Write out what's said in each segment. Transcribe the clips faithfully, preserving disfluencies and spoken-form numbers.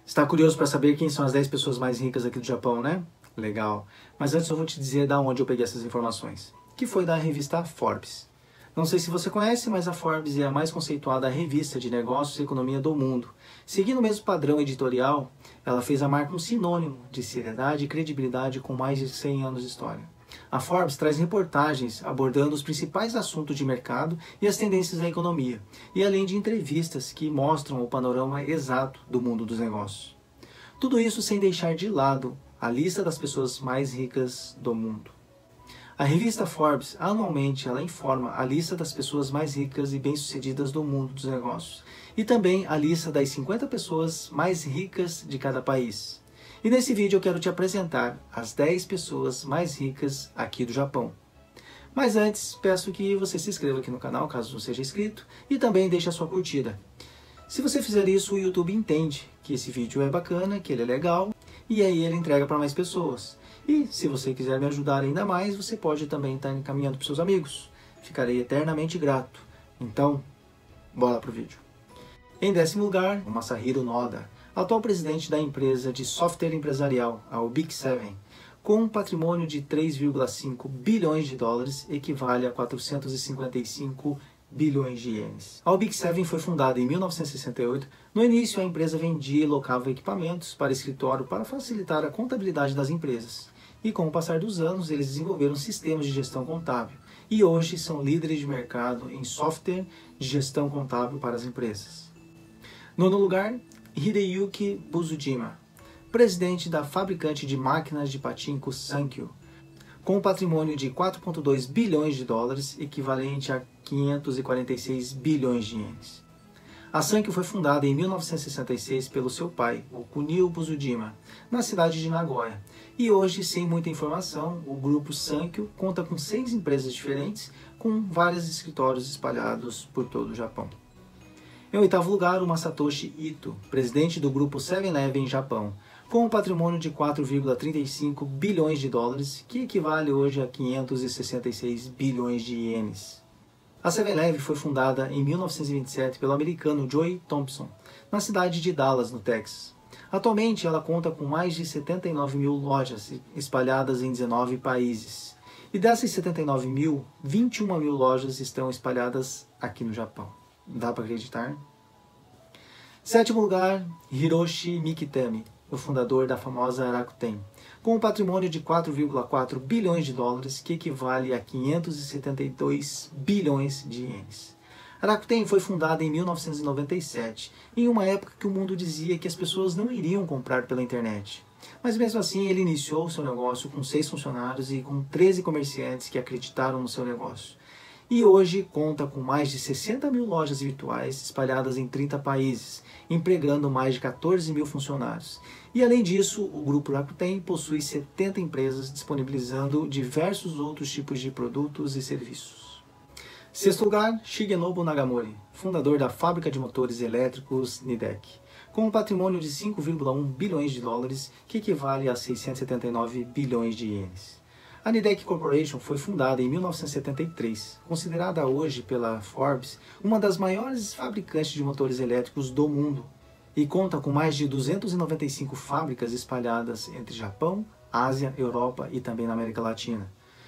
Está curioso para saber quem são as dez pessoas mais ricas aqui do Japão, né? Legal. Mas antes eu vou te dizer da onde eu peguei essas informações, que foi da revista Forbes. Não sei se você conhece, mas a Forbes é a mais conceituada revista de negócios e economia do mundo. Seguindo o mesmo padrão editorial, ela fez a marca um sinônimo de seriedade e credibilidade com mais de cem anos de história. A Forbes traz reportagens abordando os principais assuntos de mercado e as tendências da economia, e além de entrevistas que mostram o panorama exato do mundo dos negócios. Tudo isso sem deixar de lado a lista das pessoas mais ricas do mundo. A revista Forbes, anualmente, ela informa a lista das pessoas mais ricas e bem-sucedidas do mundo dos negócios, e também a lista das cinquenta pessoas mais ricas de cada país. E nesse vídeo eu quero te apresentar as dez pessoas mais ricas aqui do Japão. Mas antes, peço que você se inscreva aqui no canal, caso não seja inscrito, e também deixe a sua curtida. Se você fizer isso, o YouTube entende que esse vídeo é bacana, que ele é legal, e aí ele entrega para mais pessoas. E se você quiser me ajudar ainda mais, você pode também estar encaminhando para os seus amigos. Ficarei eternamente grato. Então, bora pro vídeo. Em décimo lugar, o Masahiro Noda, atual presidente da empresa de software empresarial, a Big Seven, com um patrimônio de três vírgula cinco bilhões de dólares, equivale a quatrocentos e cinquenta e cinco bilhões de ienes. A Big Seven foi fundada em mil novecentos e sessenta e oito. No início, a empresa vendia e locava equipamentos para escritório para facilitar a contabilidade das empresas. E com o passar dos anos, eles desenvolveram sistemas de gestão contábil. E hoje são líderes de mercado em software de gestão contábil para as empresas. Nono lugar, Hideyuki Buzujima, presidente da fabricante de máquinas de pachinko Sankyo, com um patrimônio de quatro vírgula dois bilhões de dólares, equivalente a quinhentos e quarenta e seis bilhões de ienes. A Sankyo foi fundada em mil novecentos e sessenta e seis pelo seu pai, o Kunio Buzujima, na cidade de Nagoya. E hoje, sem muita informação, o grupo Sankyo conta com seis empresas diferentes, com vários escritórios espalhados por todo o Japão. Em oitavo lugar, o Masatoshi Ito, presidente do grupo seven eleven Japão, com um patrimônio de quatro vírgula trinta e cinco bilhões de dólares, que equivale hoje a quinhentos e sessenta e seis bilhões de ienes. A seven eleven foi fundada em mil novecentos e vinte e sete pelo americano Joe Thompson, na cidade de Dallas, no Texas. Atualmente, ela conta com mais de setenta e nove mil lojas espalhadas em dezenove países. E dessas setenta e nove mil, vinte e uma mil lojas estão espalhadas aqui no Japão. Dá para acreditar? Sétimo lugar, Hiroshi Mikitani, o fundador da famosa Rakuten, com um patrimônio de quatro vírgula quatro bilhões de dólares, que equivale a quinhentos e setenta e dois bilhões de ienes. A Rakuten foi fundada em mil novecentos e noventa e sete, em uma época que o mundo dizia que as pessoas não iriam comprar pela internet. Mas mesmo assim, ele iniciou seu negócio com seis funcionários e com treze comerciantes que acreditaram no seu negócio. E hoje conta com mais de sessenta mil lojas virtuais espalhadas em trinta países, empregando mais de quatorze mil funcionários. E além disso, o grupo Rakuten possui setenta empresas disponibilizando diversos outros tipos de produtos e serviços. Sexto lugar, Shigenobu Nagamori, fundador da fábrica de motores elétricos Nidec, com um patrimônio de cinco vírgula um bilhões de dólares, que equivale a seiscentos e setenta e nove bilhões de ienes. A Nidec Corporation foi fundada em mil novecentos e setenta e três, considerada hoje pela Forbes uma das maiores fabricantes de motores elétricos do mundo, e conta com mais de duzentas e noventa e cinco fábricas espalhadas entre Japão, Ásia, Europa e também na América Latina.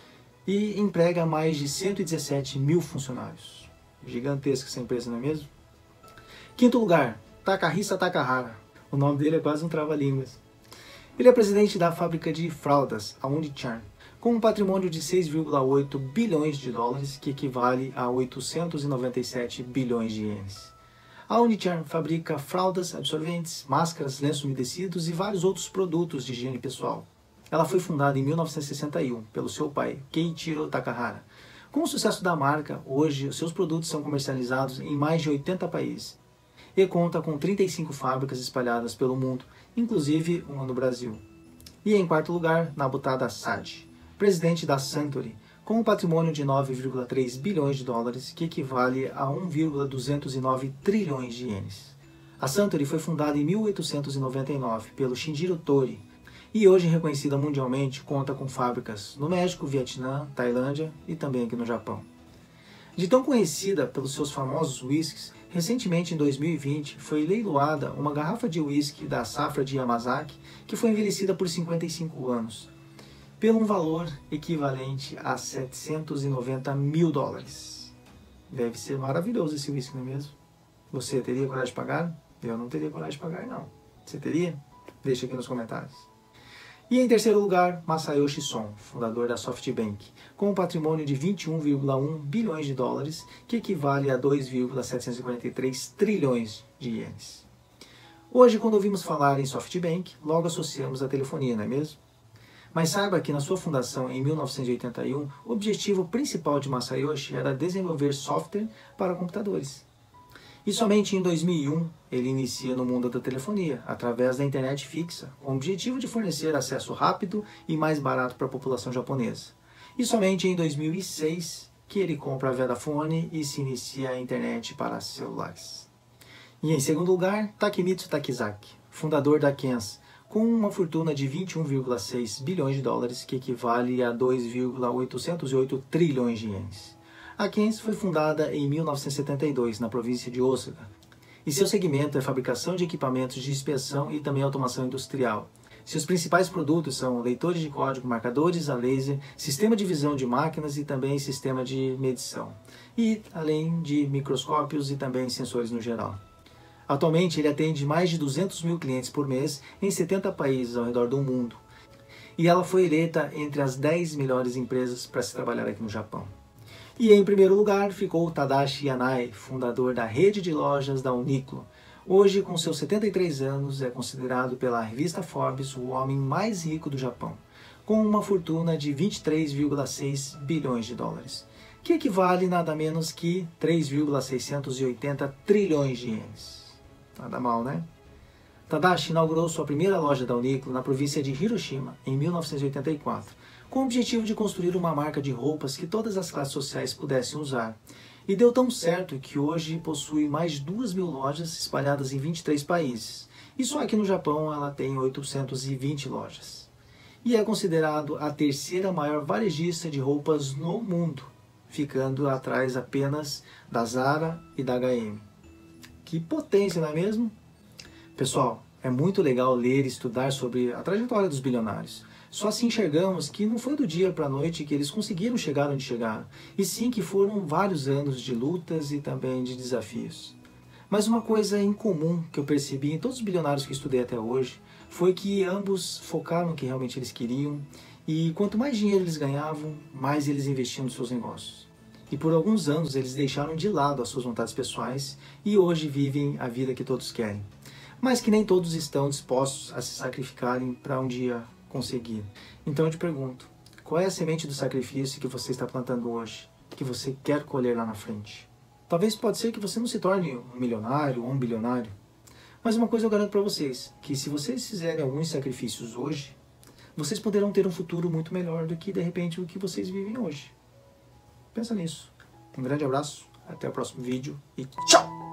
E emprega mais de cento e dezessete mil funcionários. Gigantesca essa empresa, não é mesmo? Quinto lugar, Takahisa Takahara. O nome dele é quase um trava-línguas. Ele é presidente da fábrica de fraldas, a Unicharm, com um patrimônio de seis vírgula oito bilhões de dólares, que equivale a oitocentos e noventa e sete bilhões de ienes. A Unicharm fabrica fraldas, absorventes, máscaras, lenços umedecidos e vários outros produtos de higiene pessoal. Ela foi fundada em mil novecentos e sessenta e um pelo seu pai, Keiichiro Takahara. Com o sucesso da marca, hoje os seus produtos são comercializados em mais de oitenta países e conta com trinta e cinco fábricas espalhadas pelo mundo, inclusive uma no Brasil. E em quarto lugar, Nabutada Saji, presidente da Suntory, com um patrimônio de nove vírgula três bilhões de dólares, que equivale a um vírgula duzentos e nove trilhões de ienes. A Suntory foi fundada em mil oitocentos e noventa e nove pelo Shinjiro Tori, e hoje reconhecida mundialmente, conta com fábricas no México, Vietnã, Tailândia e também aqui no Japão. De tão conhecida pelos seus famosos whiskies, Recentemente, em dois mil e vinte, foi leiloada uma garrafa de uísque da safra de Yamazaki que foi envelhecida por cinquenta e cinco anos, pelo um valor equivalente a setecentos e noventa mil dólares. Deve ser maravilhoso esse uísque, não é mesmo? Você teria coragem de pagar? Eu não teria coragem de pagar, não. Você teria? Deixa aqui nos comentários. E em terceiro lugar, Masayoshi Son, fundador da SoftBank, com um patrimônio de vinte e um vírgula um bilhões de dólares, que equivale a dois vírgula setecentos e quarenta e três trilhões de ienes. Hoje, quando ouvimos falar em SoftBank, logo associamos a telefonia, não é mesmo? Mas saiba que na sua fundação em mil novecentos e oitenta e um, o objetivo principal de Masayoshi era desenvolver software para computadores. E somente em dois mil e um ele inicia no mundo da telefonia, através da internet fixa, com o objetivo de fornecer acesso rápido e mais barato para a população japonesa. E somente em dois mil e seis que ele compra a Vodafone e se inicia a internet para celulares. E em segundo lugar, Takemitsu Takizaki, fundador da Kens, com uma fortuna de vinte e um vírgula seis bilhões de dólares, que equivale a dois vírgula oitocentos e oito trilhões de ienes. A Kens foi fundada em mil novecentos e setenta e dois, na província de Osaka, e seu segmento é fabricação de equipamentos de inspeção e também automação industrial. Seus principais produtos são leitores de código, marcadores a laser, sistema de visão de máquinas e também sistema de medição, e além de microscópios e também sensores no geral. Atualmente ele atende mais de duzentos mil clientes por mês em setenta países ao redor do mundo, e ela foi eleita entre as dez melhores empresas para se trabalhar aqui no Japão. E em primeiro lugar ficou Tadashi Yanai, fundador da rede de lojas da Uniqlo. Hoje, com seus setenta e três anos, é considerado pela revista Forbes o homem mais rico do Japão, com uma fortuna de vinte e três vírgula seis bilhões de dólares, que equivale nada menos que três vírgula seiscentos e oitenta trilhões de ienes. Nada mal, né? Tadashi inaugurou sua primeira loja da Uniqlo na província de Hiroshima, em mil novecentos e oitenta e quatro, com o objetivo de construir uma marca de roupas que todas as classes sociais pudessem usar. E deu tão certo que hoje possui mais de duas mil lojas espalhadas em vinte e três países. E só aqui no Japão ela tem oitocentas e vinte lojas. E é considerado a terceira maior varejista de roupas no mundo, ficando atrás apenas da Zara e da agá e eme. Que potência, não é mesmo? Pessoal, é muito legal ler e estudar sobre a trajetória dos bilionários. Só assim enxergamos que não foi do dia para a noite que eles conseguiram chegar onde chegaram, e sim que foram vários anos de lutas e também de desafios. Mas uma coisa em comum que eu percebi em todos os bilionários que estudei até hoje foi que ambos focaram no que realmente eles queriam, e quanto mais dinheiro eles ganhavam, mais eles investiam nos seus negócios. E por alguns anos eles deixaram de lado as suas vontades pessoais e hoje vivem a vida que todos querem. Mas que nem todos estão dispostos a se sacrificarem para um dia conseguir. Então eu te pergunto, qual é a semente do sacrifício que você está plantando hoje, que você quer colher lá na frente? Talvez pode ser que você não se torne um milionário ou um bilionário, mas uma coisa eu garanto para vocês, que se vocês fizerem alguns sacrifícios hoje, vocês poderão ter um futuro muito melhor do que de repente o que vocês vivem hoje. Pensa nisso. Um grande abraço, até o próximo vídeo e tchau!